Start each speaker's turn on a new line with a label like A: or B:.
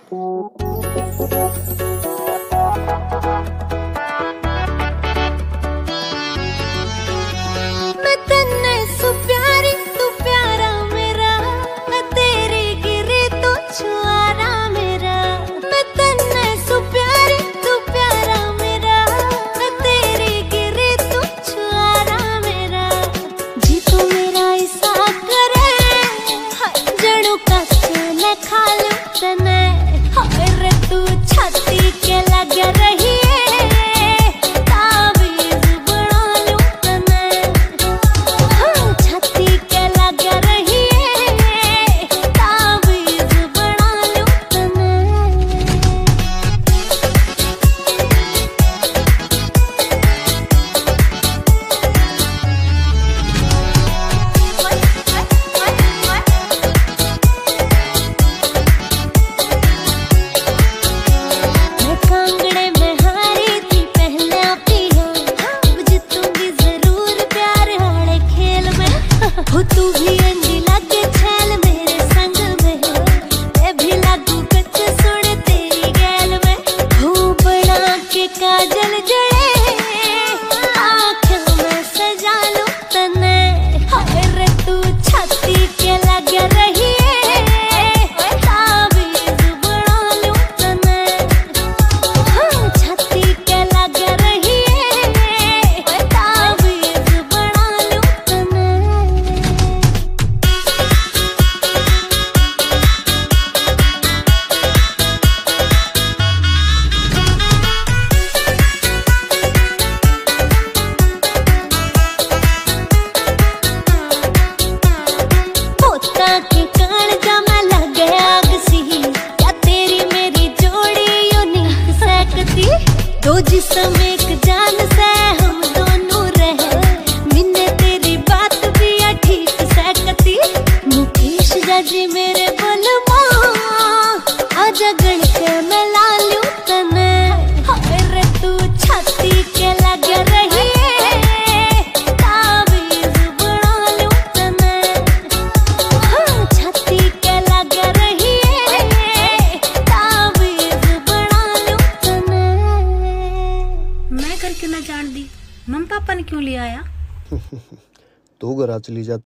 A: तू छाती के लग रही है तावीज़ बना लूं तने। हाँ, छाती के लग रही है तावीज़ बना लूं तने। तू भी अंडी लगे छैल मेरे संग में, मैं भी लागू कच सुन तेरी गैल में। हूँ बना के काजल जड़े आँखों में सजा लूं तने। हाय रे तू छाती के लग रही है तावीज़ बना लूं तने। हाँ, छाती के लग रही है तावीज़ बना लूं तने। के कान जमा लग आग सी, क्या तेरी मेरी जोड़ी यूनिक सकती। दो जिस्म एक जान से हम दोनों रहे, मिन्ने तेरी बात भी ठीक सकती। मुकेश जाजी मेरे बोलमा आजा गण के मैं ला लूं तने। हाय रे तू छाती के लग रही है तावीज़ बना लूं तने। छाती के लग रही है तावीज़ बना लूं तने।
B: मैं करके ना जान दी, मम्मी पापा ने क्यों ले आया?
C: तू घरा चली जा